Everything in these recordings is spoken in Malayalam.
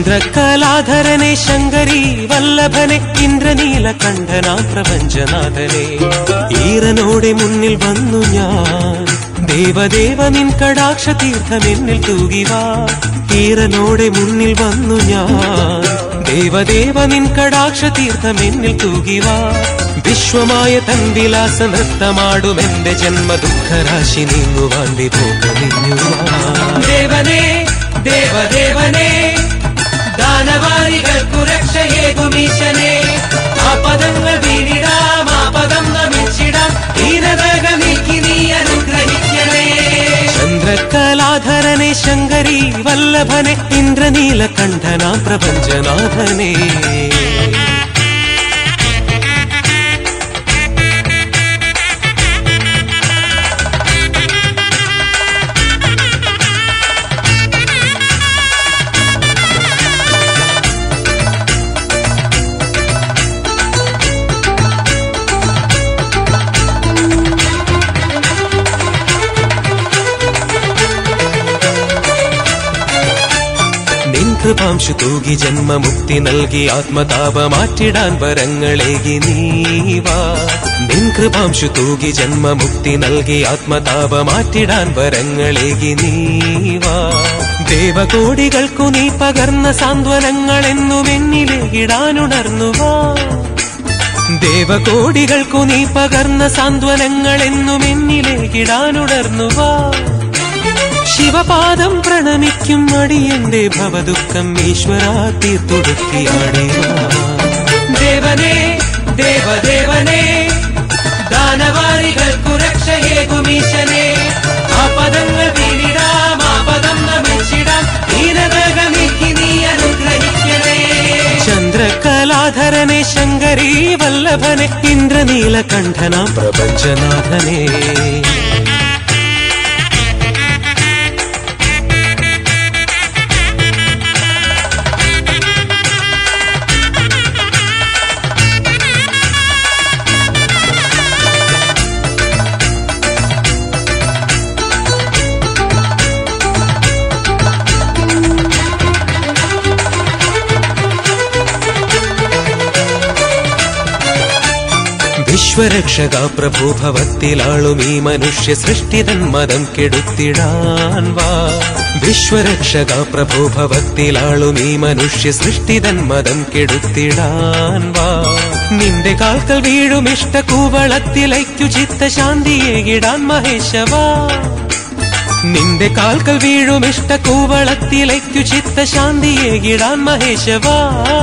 ചന്ദ്രകലാധരനെ ശങ്കരി വല്ലഭനെ ഇന്ദ്രനീലകണ്ഠനാം പ്രപഞ്ചനാഥനെ ഈറനോടെ മുന്നിൽ വന്നു ഞാൻ ദേവദേവ നിൻ കടാക്ഷ തീർത്ഥമെന്നിൽ തൂകിവാ ഈറനോടെ മുന്നിൽ വന്നു ഞാൻ ദേവദേവ നിൻ കടാക്ഷ തീർത്ഥമെന്നിൽ തൂകിവാ വിശ്വമായ തൻ വിലാസ നൃത്തമാടുമെന്റെ ജന്മ ദുഃഖരാശി നീങ്ങുവാൻ വിഭോഗമിഞ്ഞുവാ ദേവനേ ദേവദേവനേ ദാനവാരികൾക്കു രക്ഷയേകുമീശനെ ആപദങ്ങൾ വീണിടാം ആപദം നമിച്ചിടാം ദീനതക നീക്കി നീ അനുഗ്രഹിക്കണേ ചന്ദ്രകലാധരനെ ശങ്കരി വല്ലഭനെ ഇന്ദ്രനീലകണ്ഠനാം പ്രപഞ്ചനാഥനെ കൃപാംശു തൂകി ജന്മമുക്തി നൽകി ആത്മതാപ മാറ്റിടാൻ വരങ്ങളേകി നീവാ നിൻ കൃപാംശു തൂകി ജന്മമുക്തി നൽകി ആത്മതാപ മാറ്റിടാൻ വരങ്ങളേകി നീവാ ദേവകോടികൾക്കു നീ പകർന്ന സാന്ത്വനങ്ങൾ എന്നും എന്നിലേകിടാനുണർന്നുവാ ദേവകോടികൾക്കു നീ പകർന്ന സാന്ത്വനങ്ങൾ എന്നും എന്നിലേകിടാനുണർന്നുവാ ശിവപാദം പ്രണമിക്കും അടിയന്റെ ഭവദുഃഖം ഈശ്വരാ തീർത്തൊടുക്കിയാടിവാ ദേവനേ ദേവദേവനേ ദാനവാരികൾക്കു രക്ഷയേകുമീശനെ ആപദങ്ങൾ വീണിടാം ആപദം നമിച്ചിടാം ദീനതക നീക്കി നീ അനുഗ്രഹിക്കണേ ചന്ദ്രകലാധരനെ ശങ്കരി വല്ലഭനെ ഇന്ദ്രനീലകണ്ഠനാം പ്രപഞ്ചനാഥനെ വിശ്വരക്ഷക പ്രഭു ഭവത്തിലാളും ഈ മനുഷ്യ സൃഷ്ടിതൻ മതം കെടുത്തിടാൻ വാ വിശ്വരക്ഷക പ്രഭു ഭവത്തിലാളും ഈ മനുഷ്യ സൃഷ്ടിതൻ മതം കെടുത്തിടാൻ വാ നിന്റെ കാൽക്കൽ വീഴും ഇഷ്ടകൂവളത്തിലൈക്കു ചിത്തശാന്തിയേകിടാൻ മഹേശവാ നിന്റെ കാൽക്കൽ വീഴും ഇഷ്ടകൂവളത്തിലൈക്കു ചിത്തശാന്തിയേകിടാൻ മഹേശവാ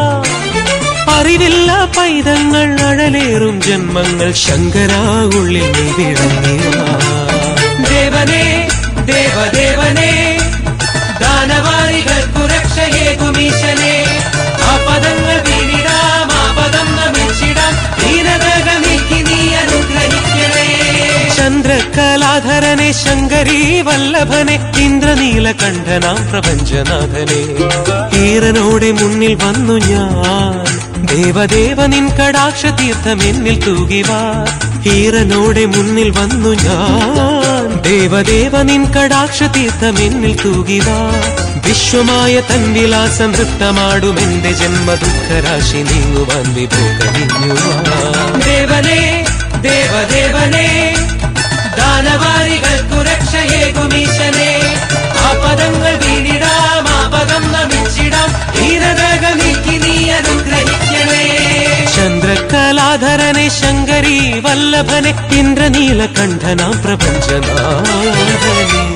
അറിവില്ല പൈതങ്ങൾ അഴലേറും ജന്മങ്ങൾ ശങ്കരാ ഉള്ളിൽ നീ വിളങ്ങിവാ ദേവനേ ദേവദേവനേ ദാനവാരികൾക്കു രക്ഷയേകുമീശനെ ആപദങ്ങൾ വീണിടാം ആപദം നമിച്ചിടാം ദീനതക നീക്കി നീ അനുഗ്രഹിക്കണേ ചന്ദ്രകലാധരനെ ശങ്കരി വല്ലഭനെ ഇന്ദ്രനീലകണ്ഠനാം പ്രപഞ്ചനാഥനെ ഈറനോടെ മുന്നിൽ വന്നു ഞാൻ ദേവദേവ നിൻ കടാക്ഷ തീർത്ഥമെന്നിൽ തൂകിവാ ഈറനോടെ മുന്നിൽ വന്നു ഞാൻ ദേവദേവ നിൻ കടാക്ഷ തീർത്ഥമെന്നിൽ തൂകിവാ വിശ്വമായ തൻ വിലാസ നൃത്തമാടുമെന്റെ ജന്മ ദുഃഖരാശി നീങ്ങുവാൻ വിഭോഗമിഞ്ഞുവാ ദേവനേ ദേവദേവനേ ദാനവാരികൾക്കു രക്ഷയേകുമീശനെ ആപദങ്ങൾ വീണിടാം ആപദം നമിച്ചിടാം ദീനതക നീക്കി നീ അനുഗ്രഹിക്കണേ ചന്ദ്രകലാധരനെ ശങ്കരി വല്ലഭനെ ഇന്ദ്രനീലകണ്ഠനാം പ്രപഞ്ചനാഥനെ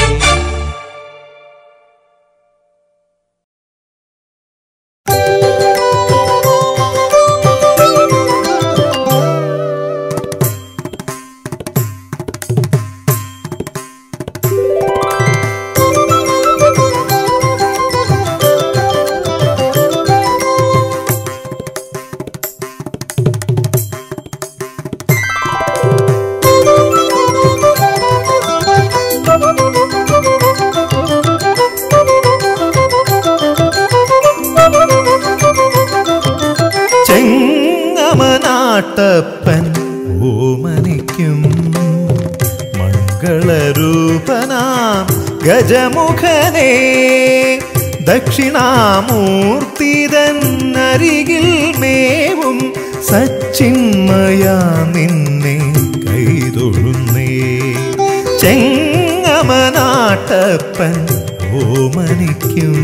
ചെങ്ങമനാട്ടപ്പൻ ഓമനിക്കും മംഗളരൂപനാം ഗജമുഖനേ ദക്ഷിണാമൂർത്തിതന്നരികിൽ മേവും സച്ചിന്മയ നിന്നെ കൈതൊഴുന്നേ. ചെങ്ങമനാട്ടപ്പൻ ഓമനിക്കും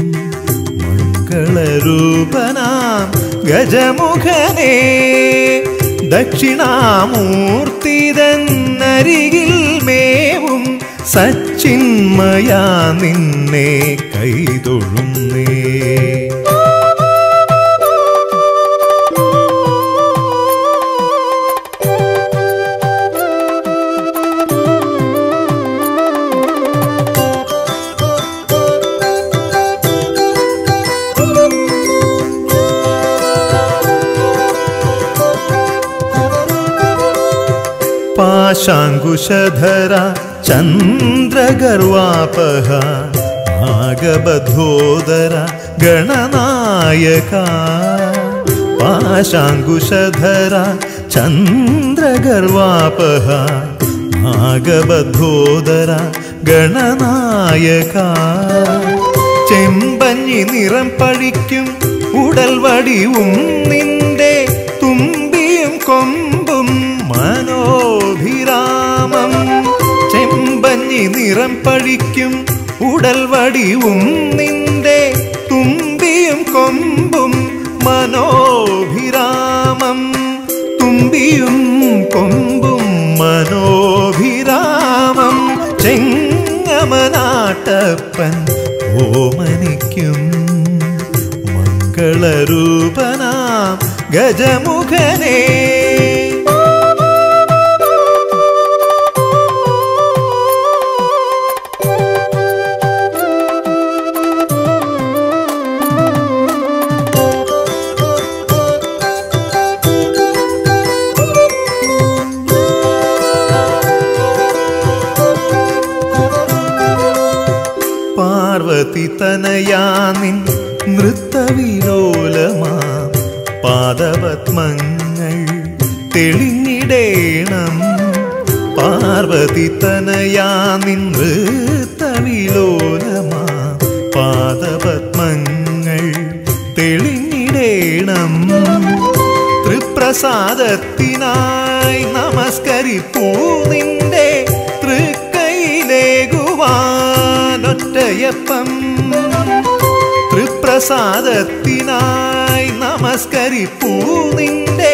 മംഗളരൂപനാം ഗജമുഖനേ. ദക്ഷിണാമൂർത്തിതന്നരികിൽ മേവും സച്ചിന്മയ നിന്നെ കൈതൊഴുന്നേ. പാശാങ്കുശധര ചന്ദ്രഗർവാപഹ നാഗബദ്ധോദര ഗണനായക. പാശാങ്കുശധര ചന്ദ്രഗർവാപഹ നാഗബദ്ധോദര ഗണനായക. ചെമ്പഞ്ഞി നിറം പഴിക്കും ഉടൽ വടിവും നിന്റെ തുമ്പിയും കൊമ്പും മനോഭിരാമം. ചെമ്പഞ്ഞി നിറം പഴിക്കും ഉടൽ വടിവും നിന്റെ തുമ്പിയും കൊമ്പും മനോഭിരാമം. തുമ്പിയും കൊമ്പും മനോഭിരാമം. ചെങ്ങമനാട്ടപ്പൻ ഓമനിക്കും മംഗളരൂപനാം ഗജമുഖനേ. പാർവതിതനയാനിൻ നൃത്തവിലോലമാം പാദപത്മങ്ങൾ തെളിഞ്ഞിടേണം. പാർവതിതനയാനിൻ നൃത്തവിലോലമാം പാദപത്മങ്ങൾ തെളിഞ്ഞിടേണം. തൃപ്രസാദത്തിനായി നമസ്കരിപ്പൂ നിന്റെ തൃക്കൈലേകുവാനൊറ്റയപ്പം. തൃപ്രസാദത്തിനായി നമസ്കരിപ്പൂ നിന്റെ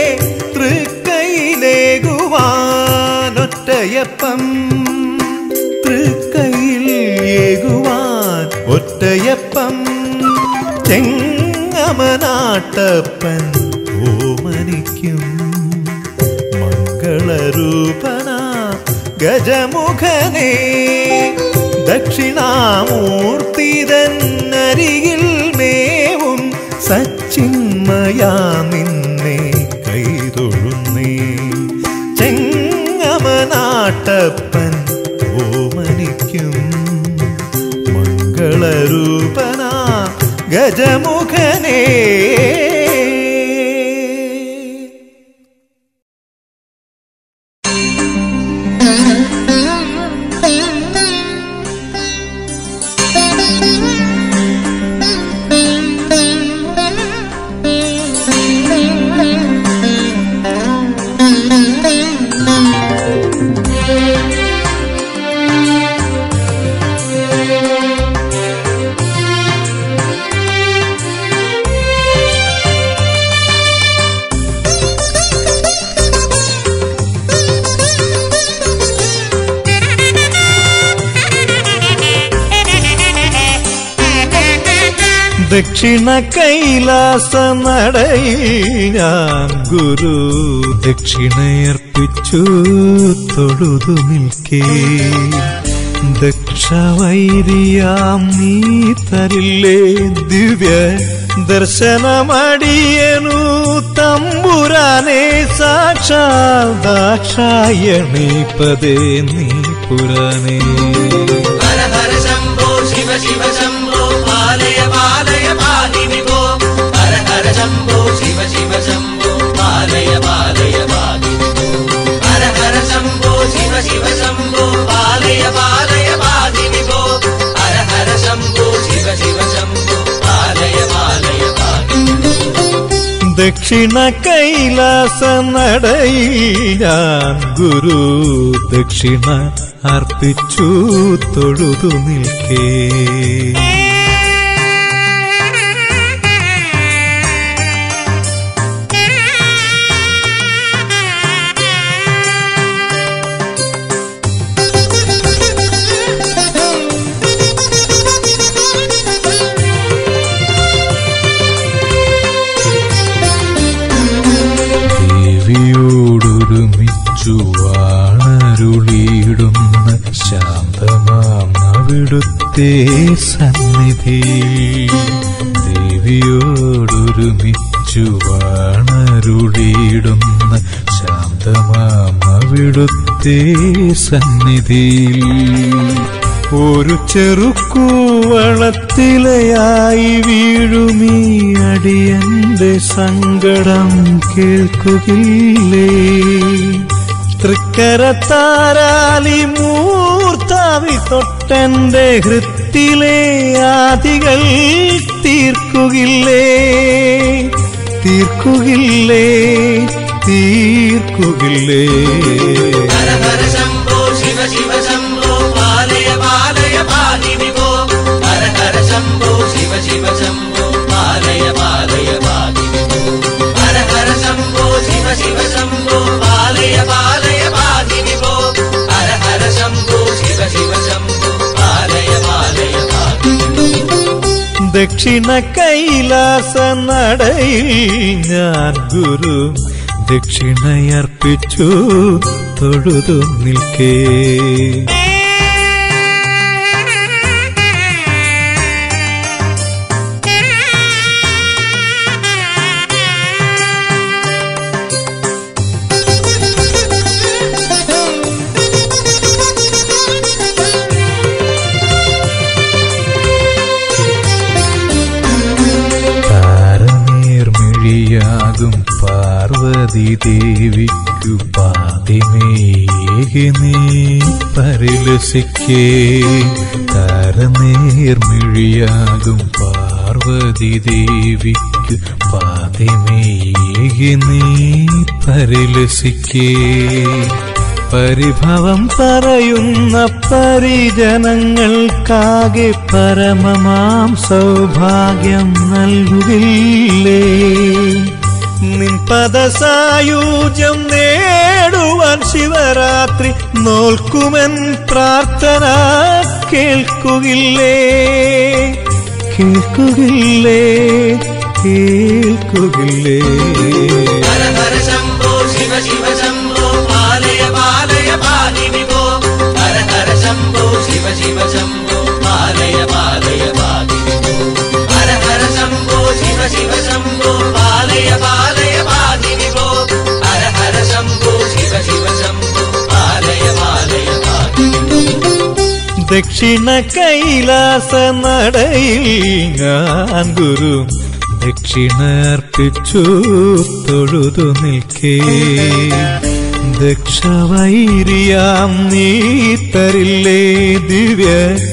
തൃക്കൈലേകുവാനൊറ്റയപ്പം. തൃക്കൈയിൽ ഏകുവാൻ ഒറ്റയപ്പം. ചെങ്ങമനാട്ടപ്പൻ ഓമനിക്കും മംഗളരൂപനാ ഗജമുഖനേ. ദക്ഷിണാമൂർത്തിതന്നരികിൽ മേവും സച്ചിന്മയ നിന്നെ കൈതൊഴുന്നേ. ചെങ്ങമനാട്ടപ്പൻ ഓമനിക്കും മംഗളരൂപനാ ഗജമുഖനേ. ദക്ഷിണ കൈലാസ നടയിൽ ഞാൻ ഗുരു ദക്ഷിണയർപ്പിച്ചു തൊഴുതു നിൽക്കേ. ദക്ഷവൈരിയാം നീ തരില്ലേ ദിവ്യ ദർശനമടിയനു തമ്പുരാനെ. സാക്ഷാൽ ദാക്ഷായണി പദേ നീ പുരാനേ. ഹര ഹര ശംഭോ ശിവ ശിവ ശംഭോ പാലയ പാലയ പാഹി വിഭോ. ഹര ഹര ശംഭോ ശിവ ശിവ ശംഭോ പാലയ പാലയ പാഹി വിഭോ. ഹര ഹര ശംഭോ ശിവ ശിവ ശംഭോ പാലയ പാലയ പാഹി വിഭോ. ഹര ഹര ശംഭോ ശിവ ശിവ ശംഭോ ദക്ഷിണ കൈലാസ നടയിൽ ഞാൻ ഗുരു ദക്ഷിണ അർപ്പിച്ചു തൊഴുതു നിൽക്കേ. ദേവിയോടൊരുമിച്ചു വാണരുളിയിടുന്ന ശാന്തമാം അവിടുത്തെ സന്നിധി. ദേവിയോടൊരുമിച്ചു വാണരുളിയിടുന്ന ശാന്തമാം അവിടുത്തെ സന്നിധി. ഒരു ചെറുക്കൂവളത്തിലയായി വീഴുമീ അടിയന്റെ സങ്കടം കേൾക്കുകില്ലേ? തൃക്കരത്താരാലി മൂർത്താവി തൊട്ടെന്റെ ഹൃത്തിലെ ആദികൾ തീർക്കുകില്ലേ? തീർക്കുകില്ലേ? തീർക്കുകില്ലേ? ഹര ഹര ശംഭോ ശിവ ശിവ ശംഭോ പാലയ പാലയ പാഹി വിഭോ. ഹര ഹര ശംഭോ ശിവ ശിവ ശംഭോ പാലയ പാലയ പാഹി വിഭോ. ഹര ഹര ശംഭോ ശിവ ശിവ ശംഭോ പാലയ പാലയ പാഹി വിഭോ. ഹര ഹര ശംഭോ ശിവ ശിവ ശംഭോ പാലയ പാലയ പാഹി വിഭോ. ദക്ഷിണ കൈലാസ നടയിൽ ഞാൻ ഗുരു ദക്ഷിണയർപ്പിച്ചു തൊഴുതു നിൽക്കേ. താരനേർമിഴിയാകും പാർവതി ദേവിക്കു പാതിമേകി നീ പരിലസിക്കേ. താരനേർമിഴിയാകും പാർവതി ദേവിക്കു പാതിമേകി നീ പരിലസിക്കേ. പരിഭവം പറയുന്ന പരിജനങ്ങൾക്കാകെ പരമമാം സൗഭാഗ്യം നൽകുകില്ലേ? നിൻ പദസായൂജ്യം നേടുവാൻ ശിവരാത്രി നോൽക്കുമെൻ പ്രാർത്ഥന കേൾക്കുകില്ലേ? കേൾക്കുകില്ലേ? കേൾക്കുകില്ലേ? ഹര ഹര ശംഭോ ശിവ ശിവ ശംഭോ പാലയ പാലയ പാഹി വിഭോ. ഹര ഹര ശംഭോ ശിവ ശിവ ശംഭോ പാലയ പാലയ പാഹി വിഭോ. ഹര ഹര ശംഭോ ശിവ ശിവ ശംഭോ പാലയ പാലയ പാഹി വിഭോ. ഹര ഹര ശംഭോ ശിവ ശിവ ശംഭോ പാലയ പാലയ പാഹി വിഭോ. ദക്ഷിണ കൈലാസ നടയിൽ ഞാൻ ഗുരു ദക്ഷിണർപ്പിച്ചു തൊഴുതു നിൽക്കേ. ദക്ഷവൈരിയാം നീ തരില്ലേ ദിവ്യ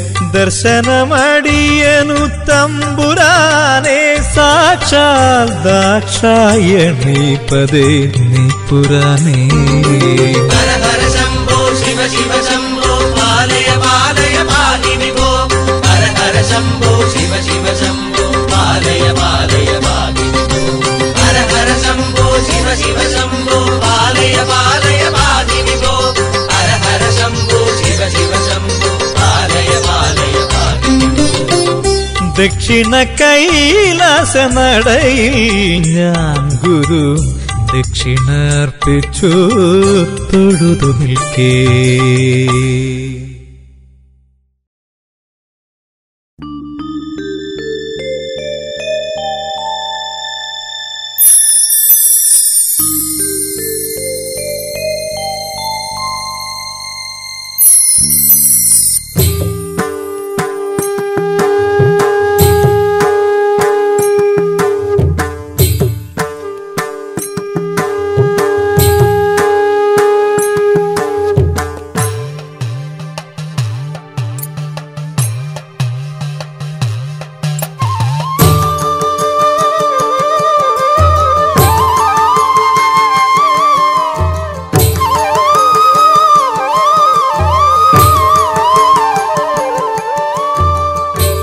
ദർശനമടിയനു തമ്പുരാനെ. സാക്ഷാൽ ദാക്ഷായണീപദേ നീ പുരാനേ. ഹര ഹര ശംഭോ ശിവ ശിവ ശംഭോ പാലയ പാലയ പാഹി വിഭോ. ഹര ഹര ശംഭോ ശിവ ശിവ ശംഭോ പാലയ പാലയ പാഹി വിഭോ. ഹര ഹര ശംഭോ ശിവ ശിവ ശംഭോ പാലയ പാലയ പാഹി വിഭോ. ഹര ഹര ശംഭോ ശിവ ശിവ ശംഭോ പാലയ പാലയ പാഹി വിഭോ. ദക്ഷിണ കൈലാസ നടയിൽ ഞാൻ ഗുരു ദക്ഷിണർപ്പിച്ചു തൊഴുതു നിൽക്കേ.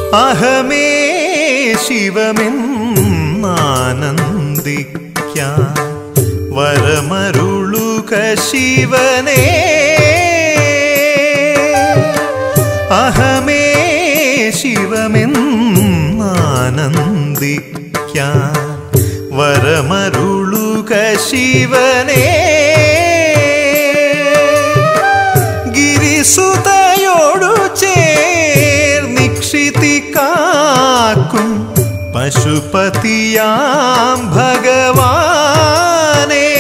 അഹമേ ശിവമെന്നാനന്ദിക്കാൻ വരമരുളുക ശിവനേ. അഹമേ ശിവമെന്നാനന്ദിക്കാൻ വരമരുളുക ശിവനേ. ഗിരിസുതയോടു ചേർന്നിക്ഷിതി കാക്കും പശുപതിയാം ഭഗവാനേ.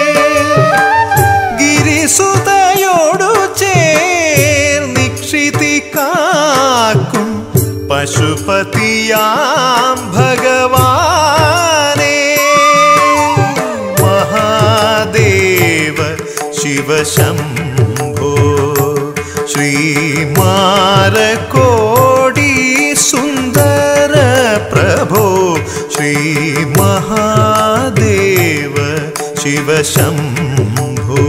ഗിരിസുതയോടു ചേർന്നിക്ഷിതി കാക്കും പശുപതിയാം ഭഗവാനേ. മഹാദേവ ശിവശംഭോ ശ്രീമാരകോടി സുന്ദര പ്രഭോ. ശ്രീ മഹാദേവ ശിവശംഭോ.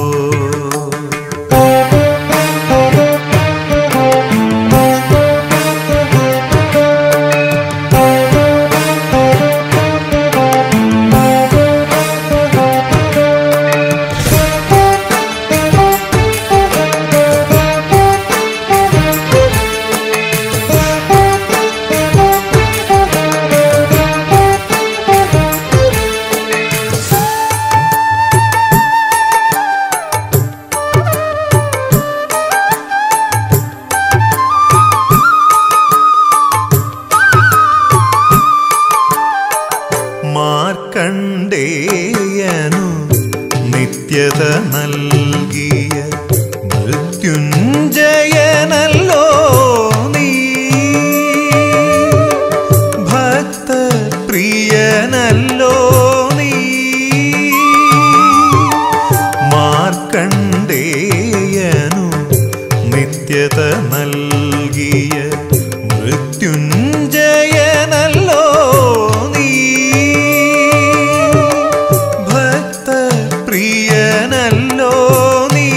മാർക്കണ്ഡേയനു നിത്യത നൽകിയ മൃത്യുഞ്ജയനല്ലോ നീ. ഭക്തപ്രിയനല്ലോ നീ. മാർക്കണ്ഡേയനു നിത്യത നൽകിയ മൃത്യുഞ്ജയനല്ലോ നീ. ഭക്തപ്രിയനല്ലോ നീ.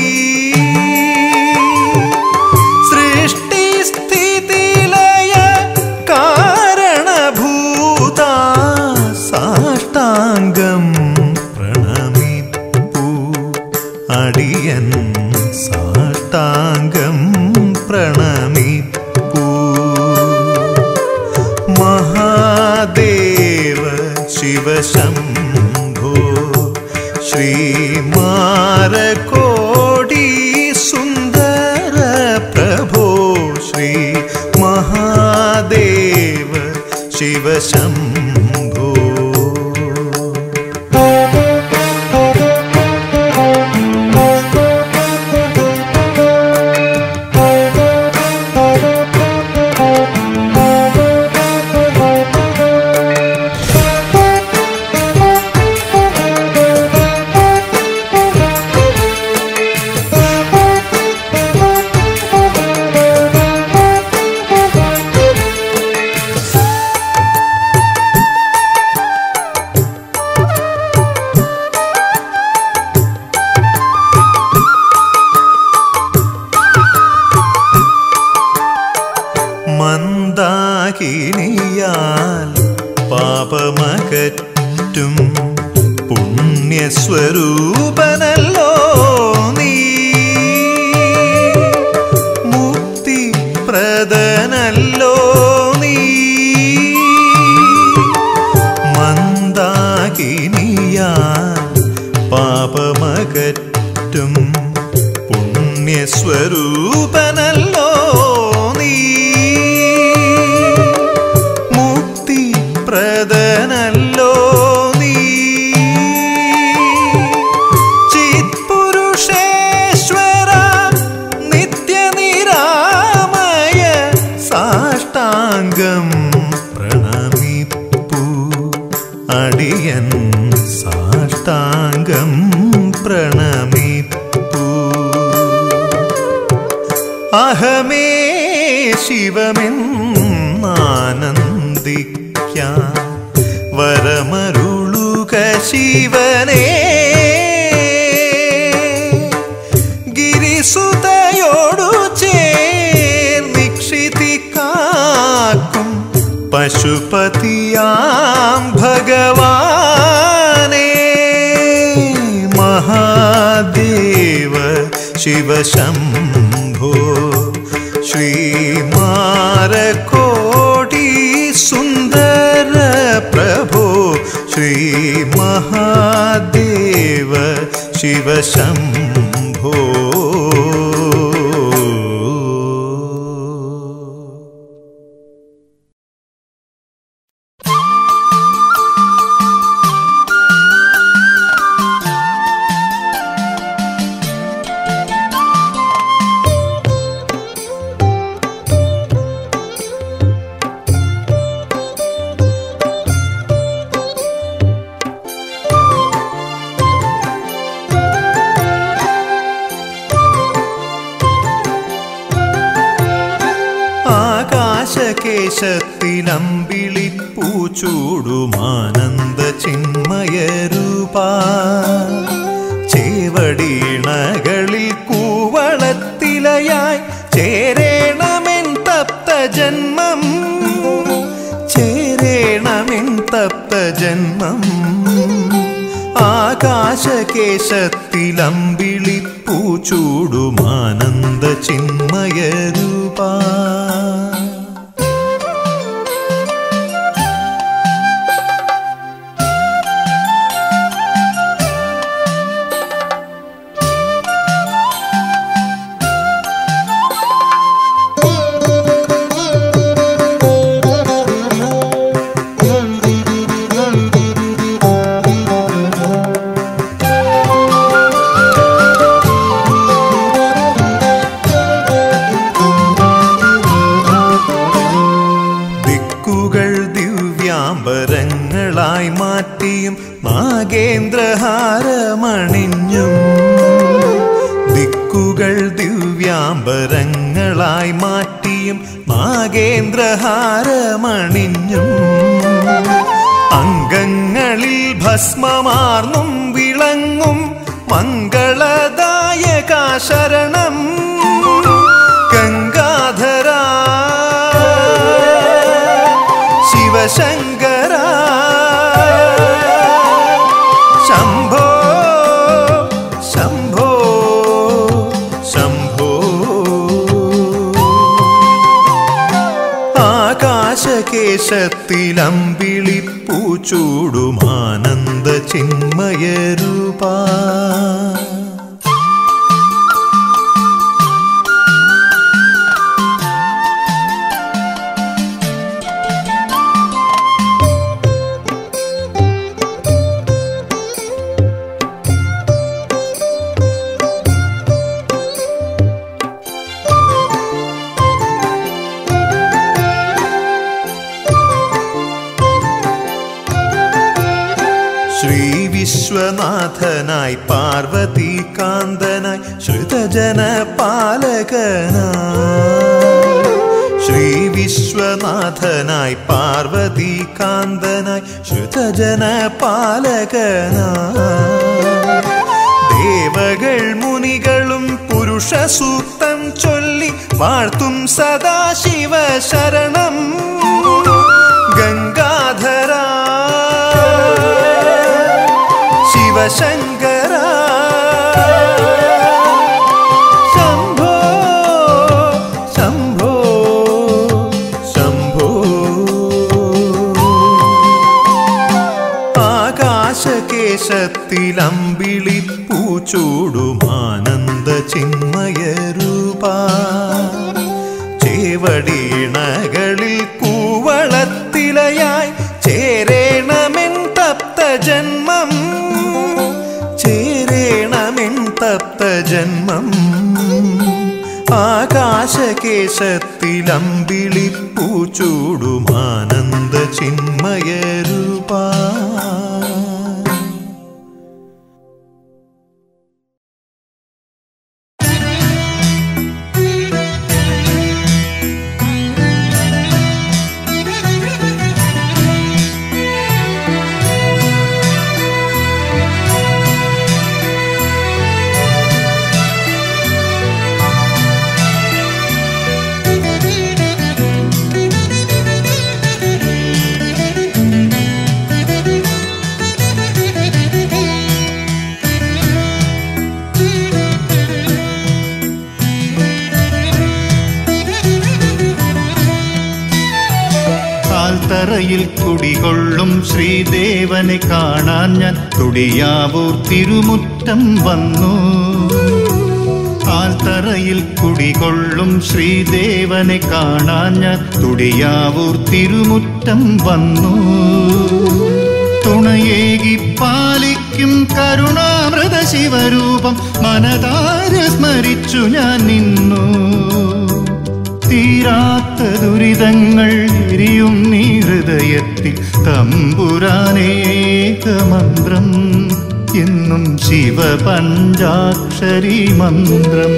സൃഷ്ടിസ്ഥിതിലയ കാരണഭൂത സാഷ്ടാംഗം പ്രണമിപ്പൂ അടിയൻ. സാഷ്ടാംഗം പ്രണമിപ്പൂ. മഹാദേവ ശിവശംഭോ ശ്രീമാരകോടി സുന്ദര പ്രഭോ. ശ്രീ മഹാദേവ ശിവശംഭോ. മന്ദാകിനിയാൽ പാപമകറ്റും പുണ്യസ്വരൂപനല്ലോ നീ. മുക്തിപ്രദനല്ലോ നീ. മന്ദാകിനിയാൽ പാപമകറ്റും പുണ്യസ്വരൂപനല്ലോ നീ. മുക്തിപ്രദനല്ലോ നീ. ചിത്പുരുഷേശ്വര നിത്യനിരാമയ സാഷ്ടാംഗം പ്രണമിപ്പൂ അടിയൻ. സാഷ്ടാംഗം പ്രണമിപ്പൂ. അഹമേ ശിവമെന്നാനന്ദിക്കാൻ വരമരുളുക ശിവനേ. ഗിരിസുതയോടു ചേർന്നിക്ഷിതി കാക്കും പശുപതിയാം ഭഗവാനേ മഹാദേവ ശിവശംഭോ ശ്രീമാരകോടി സുന്ദര പ്രഭോ ശ്രീ മഹാദേവ ശിവശംഭോ ആകാശകേശത്തിലമ്പിളിപ്പൂച്ചൂടുമാനന്ദ ചിന്മയരൂപാ ചേവടീണകളിൽ കൂവളത്തിലയായി ചേരേണമെൻ തപ്തജന്മം ചേരേണമെൻ തപ്തജന്മം ആകാശകേശത്തിലമ്പിളിപ്പൂച്ചൂടുമാനന്ദ ചിന്മയരൂപാ ദിവ്യാംബരങ്ങളായി മാറ്റിയും നാഗേന്ദ്രഹാരമണിഞ്ഞും ദിക്കുകൾ ദിവ്യാംബരങ്ങളായി മാറ്റിയും നാഗേന്ദ്രഹാരമണിഞ്ഞും അംഗങ്ങളിൽ ഭസ്മമാർന്നും വിളങ്ങും മംഗളദായക ശരണം ഗംഗാധരാ ശിവശങ്കര ശംഭോ ശംഭോ ശംഭോ ആകാശകേശത്തിലമ്പിളിപ്പൂച്ചൂടുമാനന്ദ ചിന്മയരൂപാ വിശ്വനാഥനായി പാർവതീകാന്തനായി ശ്രുതജന പാലകനായി ശ്രീ വിശ്വനാഥനായി പാർവതീകാന്തനായി ശ്രുതജന പാലകനായി ദേവകൾ മുനികളും പുരുഷ സൂക്തം ചൊല്ലി വാഴ്ത്തും സദാശിവ ശരണം ഗംഗാധരാ ശിവശങ്കര ശംഭോ ശംഭോ ശംഭോ ആകാശകേശത്തിലമ്പിളിപ്പൂച്ചൂടുമാനന്ദ ചിന്മയരൂപാ ചേവടീണകളിൽ കൂവളത്തിലയായി ചേരേണമെൻ തപ്തജന്മം ചേരേണമെൻ തപ്തജന്മം ആകാശകേശത്തിലമ്പിളിപ്പൂച്ചൂടുമാനന്ദ ചിന്മയരൂപാ ആൽത്തറയിൽ കുടികൊള്ളും ശ്രീദേവനെ കാണാൻ ഞാൻ തുടിയാവൂർ തിരുമുറ്റം വന്നു. ആൽത്തറയിൽ കുടികൊള്ളും ശ്രീദേവനെ കാണാൻ ഞാൻ തുടിയാവൂർ തിരുമുറ്റം വന്നു. തുണയേകി പാലിക്കും കരുണാമൃത ശിവരൂപം മനതാരിൽ സ്മരിച്ചു ഞാൻ നിന്നു. തീരാത്ത ദുരിതങ്ങൾ എരിയും നീ ഹൃദയത്തിൽ തമ്പുരാനേക മന്ത്രം എന്നും ശിവപഞ്ചാക്ഷരി മന്ത്രം.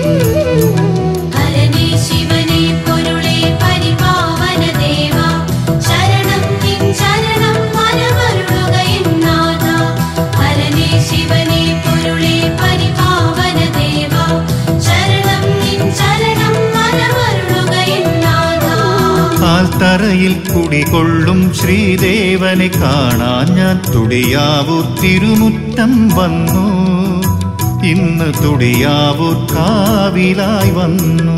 ആൽത്തറയിൽ കുടികൊള്ളും ശ്രീദേവനെ കാണാൻ ഞാൻ തുടിയാവൂർ തിരുമുറ്റം വന്നു. ഇന്ന് തുടിയാവൂർ കാവിലായി വന്നു.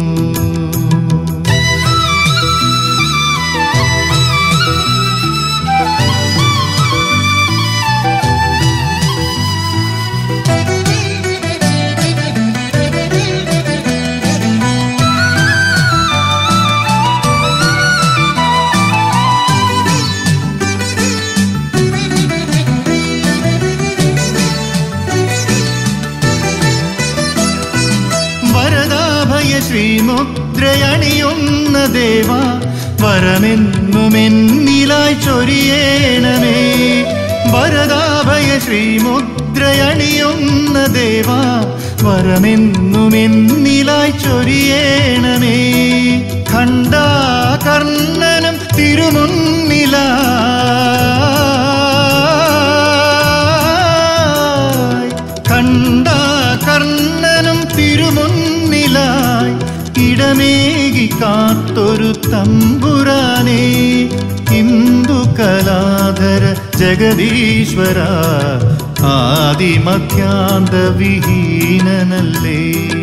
ശ്രീമുദ്രയണിയുന്ന ദേവാ വരമെന്നുമെന്നിലായി ചൊരിയേണമേ. വരദാഭയ ശ്രീമുദ്രയണിയുന്ന ദേവാ വരമെന്നുമെന്നിലായി ചൊരിയേണമേ. ഖണ്ഡാകർണനം തിരുമുന്നിലായി, ഖണ്ഡാകർണനം തിരുമുന്നിലായി ഇടമേകി കാത്തൊരു തമ്പുരാനേ. ഹിന്ദുകലാധര ജഗദീശ്വര ആദിമധ്യാന്ത വിഹീനനല്ലേ.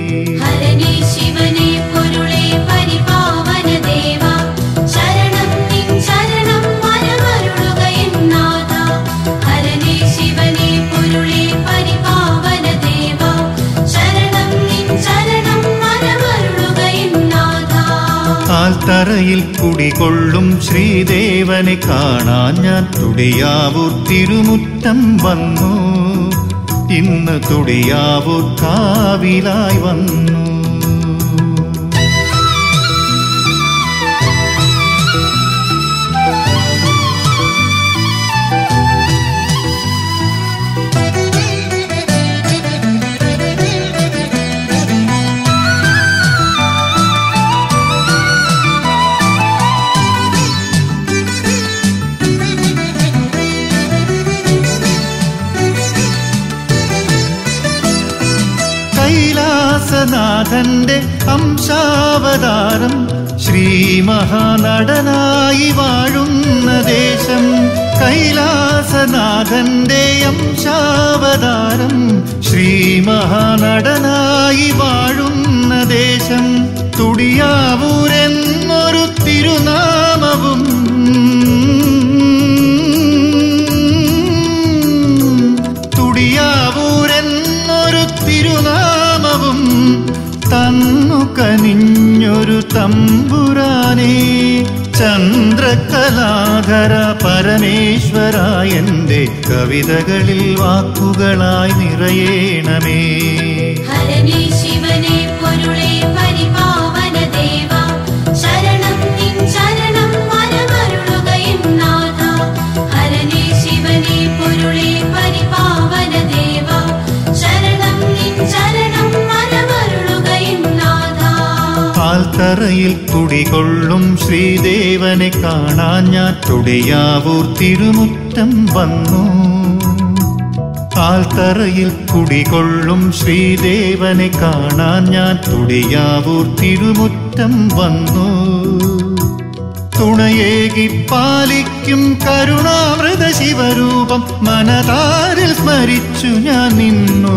ആൽത്തറയിൽ കുടികൊള്ളും ശ്രീദേവനെ കാണാൻ ഞാൻ തുടിയാവൂർ തിരുമുറ്റം വന്നു. ഇന്ന് തുടിയാവൂർ കാവിലായി വന്നു. കൈലാസനാഥന്റെ അംശാവതാരം ശ്രീ മഹാനടനായി വാഴുന്ന ദേശം. കൈലാസനാഥന്റെ അംശാവതാരം ശ്രീ മഹാനടനായി വാഴുന്ന ദേശം. തുടിയാവൂരെന്നൊരു തിരുനാമവും തുടിയാവൂരെന്നൊരു തിരുനാമവും തന്നു കനിഞ്ഞൊരു തമ്പുരാനേ. ചന്ദ്രകലാധര പരമേശ്വര എന്റെ കവിതകളിൽ വാക്കുകളായി നിറയേണമേ. ആൽത്തറയിൽ കുടികൊള്ളും ശ്രീദേവനെ കാണാൻ ഞാൻ തുടിയാവൂർ തിരുമുറ്റം വന്നു. ആൽത്തറയിൽ കുടികൊള്ളും ശ്രീദേവനെ കാണാൻ ഞാൻ തുടിയാവൂർ തിരുമുറ്റം വന്നു. തുണയേകി പാലിക്കും കരുണാമൃത ശിവരൂപം മനതാരിൽ സ്മരിച്ചു ഞാൻ നിന്നു.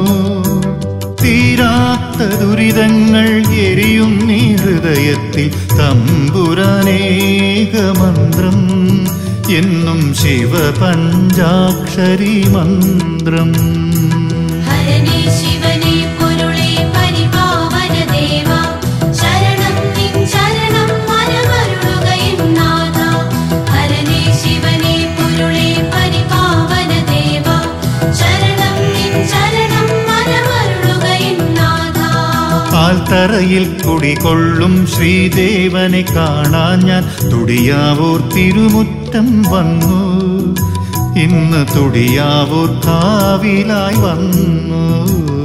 തീരാത്ത ദുരിതങ്ങൾ എരിയും നീ ഹൃദയത്തിൽ തമ്പുരാനേക മന്ത്രം എന്നും ശിവപഞ്ചാക്ഷരി മന്ത്രം. ഹരനേ ശിവനേ പൊരുളേ പരിപാവന ദേവ ശരണം നിൻ ശരണം മനമരുളുകയെന്നാഥ. ഹരനേ ശിവനേ പൊരുളേ പരിപാവന ദേവ ശരണം നിൻ ശരണം മനമരുളുകയെന്നാഥ. ആൽത്തറയിൽ കുടികൊള്ളും ശ്രീദേവനെ കാണാൻ ഞാൻ തുടിയാവൂർ തിരുമുറ്റം വന്നു. ഇന്ന് തുടിയാവൂർ കാവിലായി വന്നു.